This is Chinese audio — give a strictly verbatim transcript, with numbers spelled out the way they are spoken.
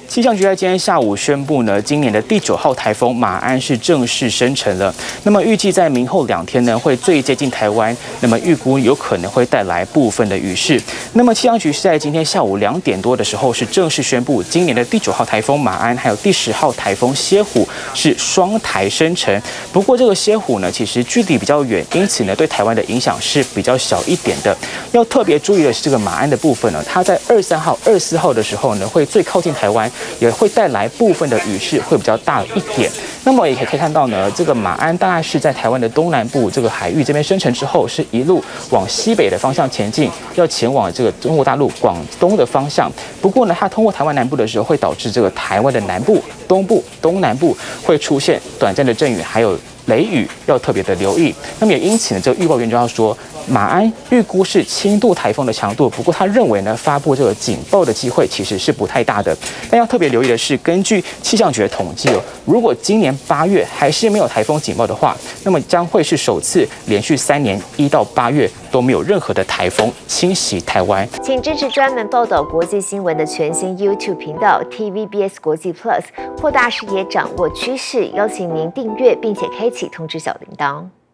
气象局在今天下午宣布呢，今年的第九号台风马鞍是正式生成了。那么预计在明后两天呢，会最接近台湾。那么预估有可能会带来部分的雨势。那么气象局是在今天下午两点多的时候，是正式宣布今年的第九号台风马鞍，还有第十号台风蝎虎是双台生成。不过这个蝎虎呢，其实距离比较远，因此呢，对台湾的影响是比较小一点的。要特别注意的是这个马鞍的部分呢，它在二三号、二四号的时候呢，会最靠近台湾，也会带来部分的雨势会比较大一点。那么也可以看到呢，这个马鞍大概是在台湾的东南部这个海域这边生成之后，是一路往西北的方向前进，要前往这个中国大陆广东的方向。不过呢，它通过台湾南部的时候，会导致这个台湾的南部、东部、东南部会出现短暂的阵雨，还有雷雨，要特别的留意。那么也因此呢，这个预报员就要说，马鞍预估是轻度台风的强度，不过他认为呢，发布这个警报的机会其实是不太大的。但要特别留意的是，根据气象局的统计哦，如果今年八月还是没有台风警报的话，那么将会是首次连续三年一到八月都没有任何的台风侵袭台湾。 请支持专门报道国际新闻的全新 YouTube 频道 T V B S 国际 Plus， 扩大视野，掌握趋势。邀请您订阅并且开启通知小铃铛。